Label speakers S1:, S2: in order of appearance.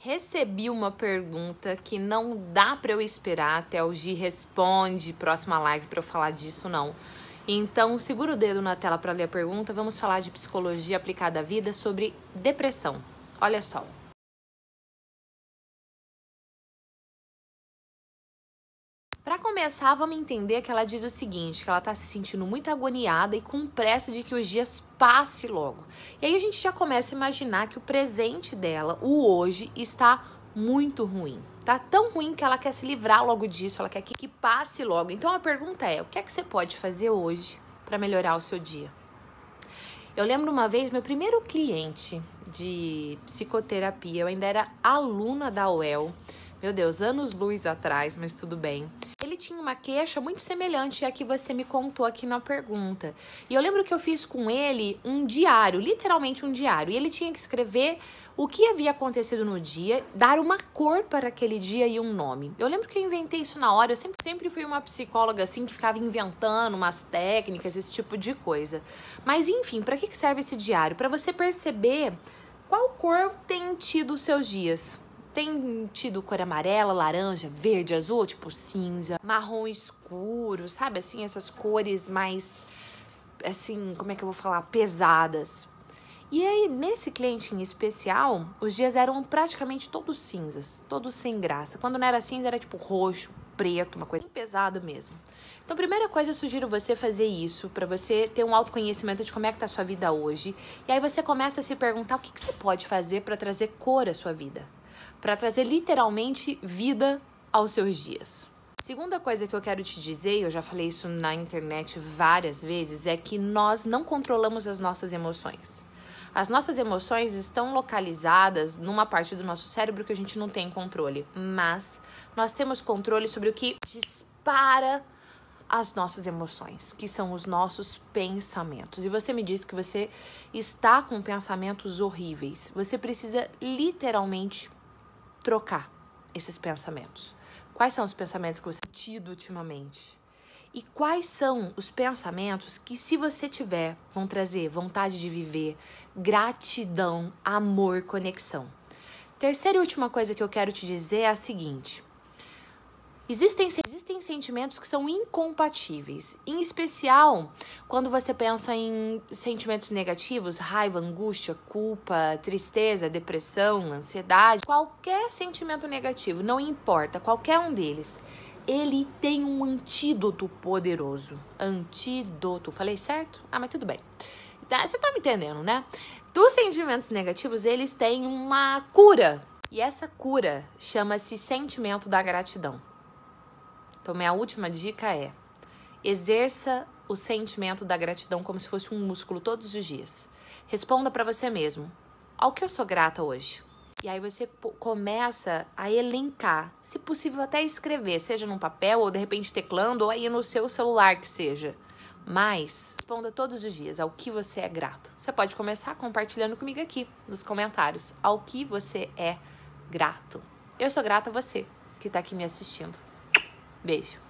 S1: Recebi uma pergunta que não dá para eu esperar até o Gi responde próxima live para eu falar disso, não. Então, segura o dedo na tela para ler a pergunta. Vamos falar de psicologia aplicada à vida sobre depressão. Olha só. Para começar, vamos entender que ela diz o seguinte, que ela tá se sentindo muito agoniada e com pressa de que os dias passem logo. E aí a gente já começa a imaginar que o presente dela, o hoje, está muito ruim. Tá tão ruim que ela quer se livrar logo disso, ela quer que passe logo. Então a pergunta é, o que é que você pode fazer hoje para melhorar o seu dia? Eu lembro uma vez, meu primeiro cliente de psicoterapia, eu ainda era aluna da UEL, meu Deus, anos-luz atrás, mas tudo bem. Ele tinha uma queixa muito semelhante à que você me contou aqui na pergunta. E eu lembro que eu fiz com ele um diário, literalmente um diário. E ele tinha que escrever o que havia acontecido no dia, dar uma cor para aquele dia e um nome. Eu lembro que eu inventei isso na hora. Eu sempre fui uma psicóloga assim que ficava inventando umas técnicas, esse tipo de coisa. Mas enfim, para que serve esse diário? Para você perceber qual cor tem tido os seus dias. Tem tido cor amarela, laranja, verde, azul, tipo cinza, marrom escuro, sabe? Assim, essas cores mais, assim, como é que eu vou falar? Pesadas. E aí, nesse cliente em especial, os dias eram praticamente todos cinzas, todos sem graça. Quando não era cinza, era tipo roxo, preto, uma coisa bem pesada mesmo. Então, a primeira coisa, eu sugiro você fazer isso, para você ter um autoconhecimento de como é que tá a sua vida hoje. E aí você começa a se perguntar o que você pode fazer para trazer cor à sua vida. Para trazer literalmente vida aos seus dias. Segunda coisa que eu quero te dizer, eu já falei isso na internet várias vezes, é que nós não controlamos as nossas emoções. As nossas emoções estão localizadas numa parte do nosso cérebro que a gente não tem controle, mas nós temos controle sobre o que dispara as nossas emoções, que são os nossos pensamentos. E você me disse que você está com pensamentos horríveis. Você precisa literalmente trocar esses pensamentos. Quais são os pensamentos que você tem tido ultimamente? E quais são os pensamentos que, se você tiver, vão trazer vontade de viver, gratidão, amor, conexão? Terceira e última coisa que eu quero te dizer é a seguinte. Existem sentimentos que são incompatíveis, em especial quando você pensa em sentimentos negativos, raiva, angústia, culpa, tristeza, depressão, ansiedade, qualquer sentimento negativo, não importa, qualquer um deles, ele tem um antídoto poderoso. Antídoto, falei certo? Ah, mas tudo bem. Você tá me entendendo, né? Dos sentimentos negativos, eles têm uma cura, e essa cura chama-se sentimento da gratidão. Então, minha última dica é, exerça o sentimento da gratidão como se fosse um músculo todos os dias. Responda para você mesmo, ao que eu sou grata hoje? E aí você começa a elencar, se possível até escrever, seja num papel ou de repente teclando ou aí no seu celular que seja. Mas responda todos os dias ao que você é grato. Você pode começar compartilhando comigo aqui nos comentários, ao que você é grato. Eu sou grata a você que está aqui me assistindo. Beijo.